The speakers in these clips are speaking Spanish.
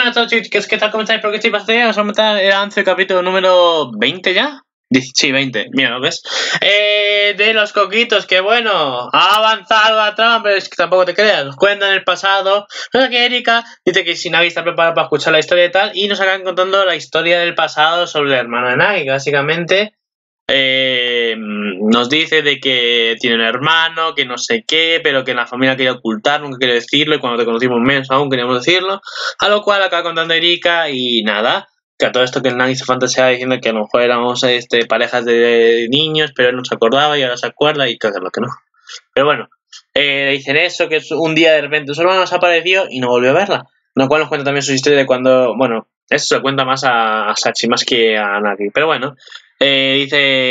buenas a todos chicos, ¿qué tal? ¿Cómo estáis? ¿Por qué estáis pasando? Vamos a meter el avance del capítulo número 20 ya. Sí, 20, mira, ¿lo ves? De los coquitos, que bueno, ha avanzado la trama, pero es que tampoco te creas. Nos cuentan el pasado. Pero que Erika dice que si Nagi está preparada para escuchar la historia y tal, y nos acaban contando la historia del pasado sobre el hermano de Nagi, que básicamente nos dice de que tiene un hermano, que no sé qué, pero que en la familia quería ocultar, nunca quiere decirlo, y cuando te conocimos menos aún queríamos decirlo, a lo cual acaba contando Erika y nada, que a todo esto que el Nagi se fantaseaba diciendo que a lo mejor éramos parejas de niños, pero él no se acordaba y ahora se acuerda y claro que no. Pero bueno, dicen eso, que un día de repente su hermano desapareció y no volvió a verla, lo cual nos cuenta también su historia de cuando, bueno, eso se cuenta más a Sachi más que a Nagi, pero bueno. Le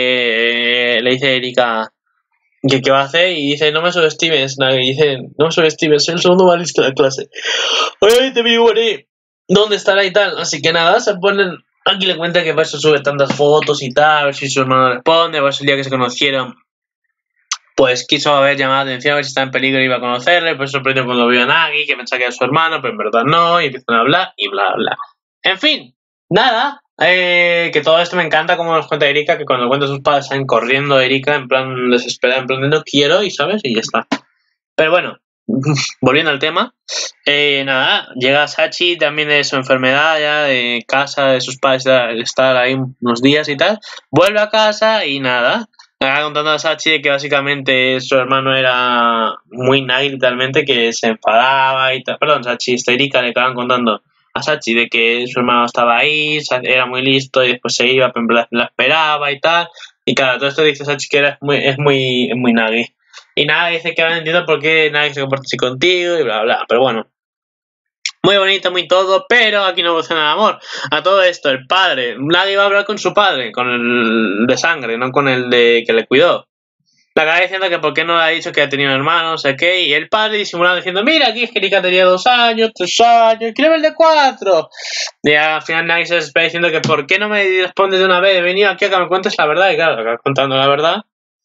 dice Erika que qué va a hacer y dice no me subestimes, Nagi, dice no me subestimes, soy el segundo más listo de la clase. Oye, te morí, ¿dónde estará y tal? Así que nada, se ponen, aquí le cuenta que por eso sube tantas fotos y tal, a ver si su hermano responde, a ver si el día que se conocieron pues quiso haber llamado la atención, a ver si está en peligro y iba a conocerle, pues sorprendió cuando vio a Nagi, que pensaba que era su hermano, pero en verdad no, y empiezan a hablar y bla bla. En fin, nada, que todo esto me encanta como nos cuenta Erika, que cuando cuenta a sus padres salen corriendo Erika en plan desesperada, en plan de no quiero y sabes, y ya está. Pero bueno, volviendo al tema, nada, llega Sachi también de su enfermedad ya, de casa de sus padres, estar ahí unos días y tal, vuelve a casa y nada, acaba contando a Sachi de que básicamente su hermano era muy Nagi literalmente, que se enfadaba y tal, perdón, Sachi, Erika le acaban contando a Sachi de que su hermano estaba ahí, era muy listo y después se iba, pero en verdad la esperaba y tal. Y claro, todo esto dice Sachi que es muy Nagi. Y nada, dice que ahora entiendo por qué Nagi se comporta así contigo y bla bla. Pero bueno, muy bonito, muy todo, pero aquí no evoluciona el amor. A todo esto, el padre, Nagi va a hablar con su padre, con el de sangre, no con el de que le cuidó. Le acaba diciendo que por qué no le ha dicho que ha tenido un hermano, no sé qué, y el padre disimulando diciendo, mira, aquí es que Erika tenía 2 años, 3 años, quiero ver el de 4. Y al final Nagi se desespera diciendo que por qué no me respondes de una vez, he venido aquí a que me cuentes la verdad, y claro, acaba contando la verdad.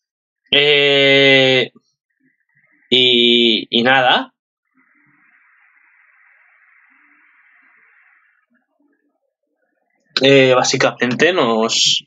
Y nada. Básicamente nos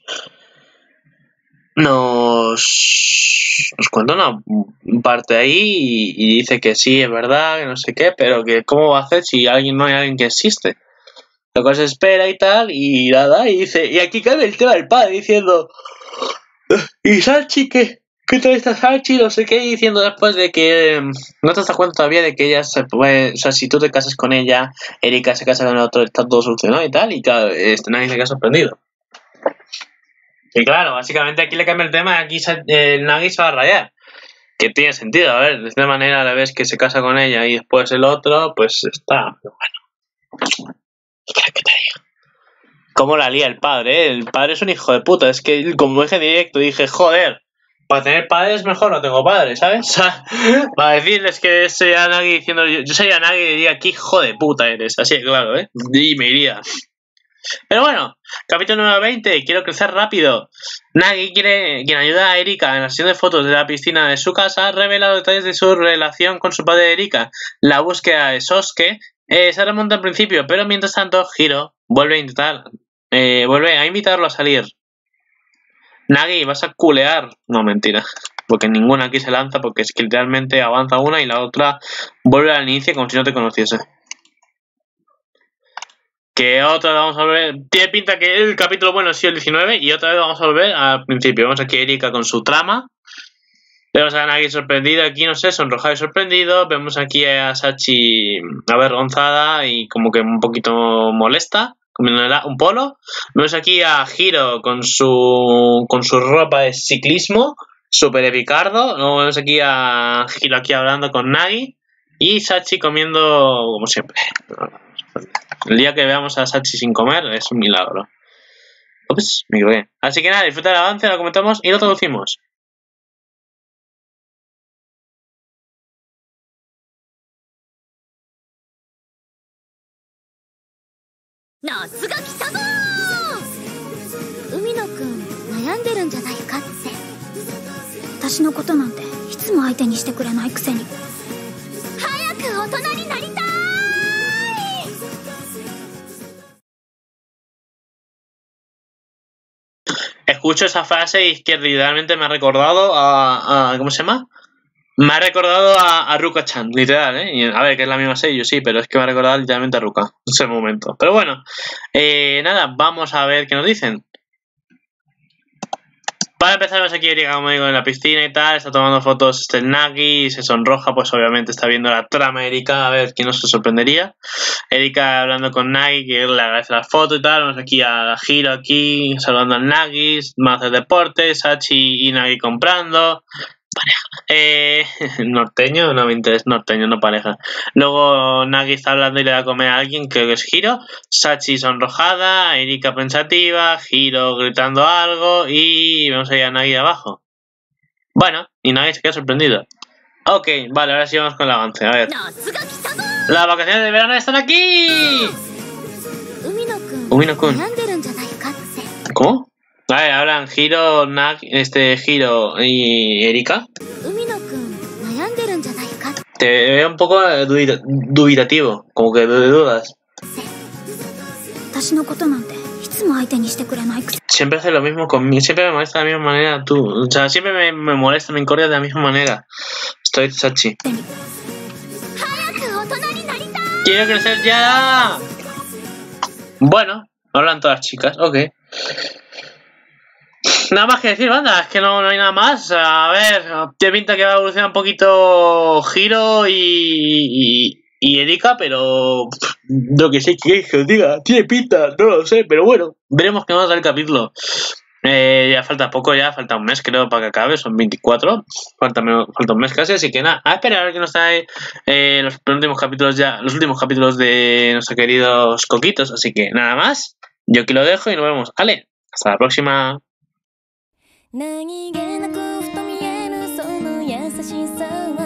cuenta una parte ahí y dice que sí, es verdad, que no sé qué, pero que cómo va a hacer si no hay alguien que existe. Lo que se espera y tal, y nada, y dice, y aquí cae el tema del padre diciendo, y Sachi, ¿qué tal está Sachi? No sé qué, diciendo después de que no te das cuenta todavía de que ella se puede, o sea, si tú te casas con ella, Erika se casa con el otro, está todo solucionado y tal, y claro, nadie se queda sorprendido. Y claro, básicamente aquí le cambia el tema y aquí el Nagi se va a rayar. Que tiene sentido, a ver, de esta manera a la vez que se casa con ella y después el otro, pues está. Pero bueno. ¿Qué quieres que te diga? ¿Cómo la lía el padre? El padre es un hijo de puta. Es que como dije directo, dije, joder, para tener padres mejor no tengo padres, ¿sabes? O sea, para decirles que sería Nagi diciendo, yo sería Nagi y diría, qué hijo de puta eres. Así de claro, ¿eh? Y me iría. Pero bueno, capítulo número 20, quiero crecer rápido. Nagi, quien ayuda a Erika en la sesión de fotos de la piscina de su casa, revela los detalles de su relación con su padre Erika. La búsqueda de Sosuke se remonta al principio, pero mientras tanto, Hiro vuelve a invitarlo a salir. Nagi, ¿vas a culear? No, mentira. Porque ninguna aquí se lanza, porque es que literalmente avanza una y la otra vuelve al inicio como si no te conociese. Que otra vez vamos a volver. Tiene pinta que el capítulo bueno ha sido el 19 y otra vez vamos a volver al principio. Vemos aquí a Erika con su trama. Vemos a Nagi sorprendido aquí, no sé, sonrojado y sorprendido. Vemos aquí a Sachi avergonzada y como que un poquito molesta, comiendo un polo. Vemos aquí a Hiro con su ropa de ciclismo, súper epicardo. Luego vemos aquí a Hiro aquí hablando con Nagi y Sachi comiendo como siempre. El día que veamos a Sachi sin comer es un milagro. Ups, me equivoqué. Así que nada, disfruta del avance, lo comentamos y lo traducimos. escucho esa frase y es que literalmente me ha recordado a ¿cómo se llama? Me ha recordado a Ruka-chan, literal, ¿eh? Y, a ver, que es la misma serie, sí, pero es que me ha recordado literalmente a Ruka en ese momento. Pero bueno, nada, vamos a ver qué nos dicen. Para empezar, vemos aquí a Erika, como digo, en la piscina y tal, está tomando fotos del Nagi, se sonroja, pues obviamente está viendo la trama de Erika, a ver quién no se sorprendería. Erika hablando con Nagi, que le agradece la foto y tal, vemos aquí a Hiro aquí, saludando al Nagi, más de deportes, Sachi y Nagi comprando. Norteño, no me interesa, norteño, no pareja. Luego Nagi está hablando y le da a comer a alguien, creo que es Hiro. Sachi sonrojada, Erika pensativa, Hiro gritando algo y vemos ahí a Nagi abajo. Bueno, y Nagi se queda sorprendido. Ok, vale, ahora sí vamos con el avance. A ver. Las vacaciones de verano están aquí. Umino-kun. ¿Cómo? A ver, hablan Hiro, Hiro y Erika. Te veo un poco dubitativo, como que de dudas. Siempre hace lo mismo conmigo, siempre me molesta de la misma manera tú. O sea, siempre me molesta, me incordia de la misma manera. Estoy Sachi. ¡Quiero crecer ya! Bueno, hablan todas las chicas, ok. Nada más que decir, banda, es que no hay nada más. A ver, te pinta que va a evolucionar un poquito Hiro y Erika, pero lo que sé que os diga, tiene pinta, no lo sé, pero bueno, veremos que vamos a dar el capítulo. Ya falta poco, ya falta un mes creo para que acabe, son 24, falta un mes casi, así que nada, a esperar a ver qué nos trae los últimos capítulos de nuestros queridos coquitos, así que nada más, yo aquí lo dejo y nos vemos. Ale, hasta la próxima. 何気なくふと見えるその優しさは